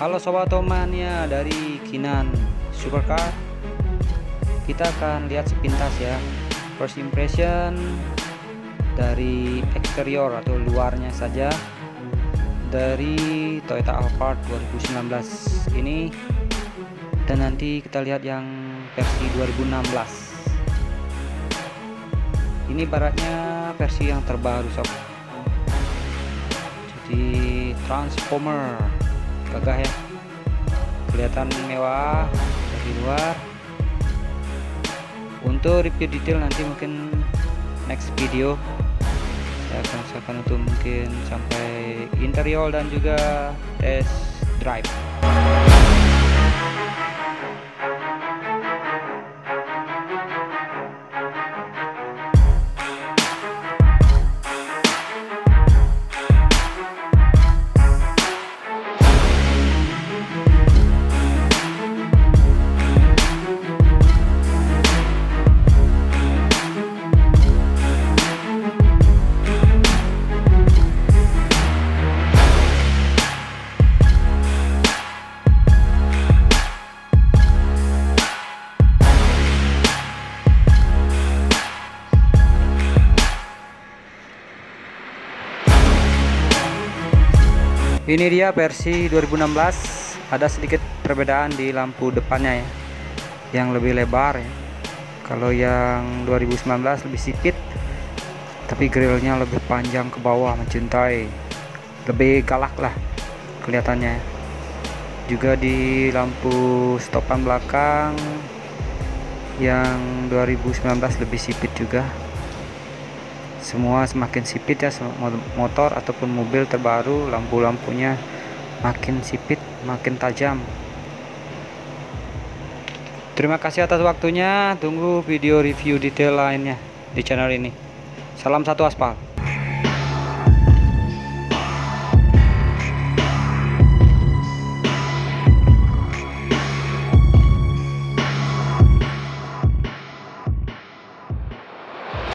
Halo Sobat Otomania dari Kinan Supercar. Kita akan lihat sepintas ya, first impression dari eksterior atau luarnya saja dari Toyota Alphard 2019 ini, dan nanti kita lihat yang versi 2016. Ini baratnya versi yang terbaru sob. Jadi transformer gagah ya, kelihatan mewah dari luar. Untuk review detail nanti mungkin next video saya akan usahakan untuk mungkin sampai interior dan juga test drive. Ini dia versi 2016, ada sedikit perbedaan di lampu depannya ya, yang lebih lebar ya. Kalau yang 2019 lebih sipit, tapi grillnya lebih panjang ke bawah mencintai, lebih galak lah kelihatannya. Juga di lampu stopan belakang yang 2019 lebih sipit juga. Semua semakin sipit ya, motor ataupun mobil terbaru lampu-lampunya makin sipit, makin tajam. Terima kasih atas waktunya, tunggu video review detail lainnya di channel ini. Salam satu aspal.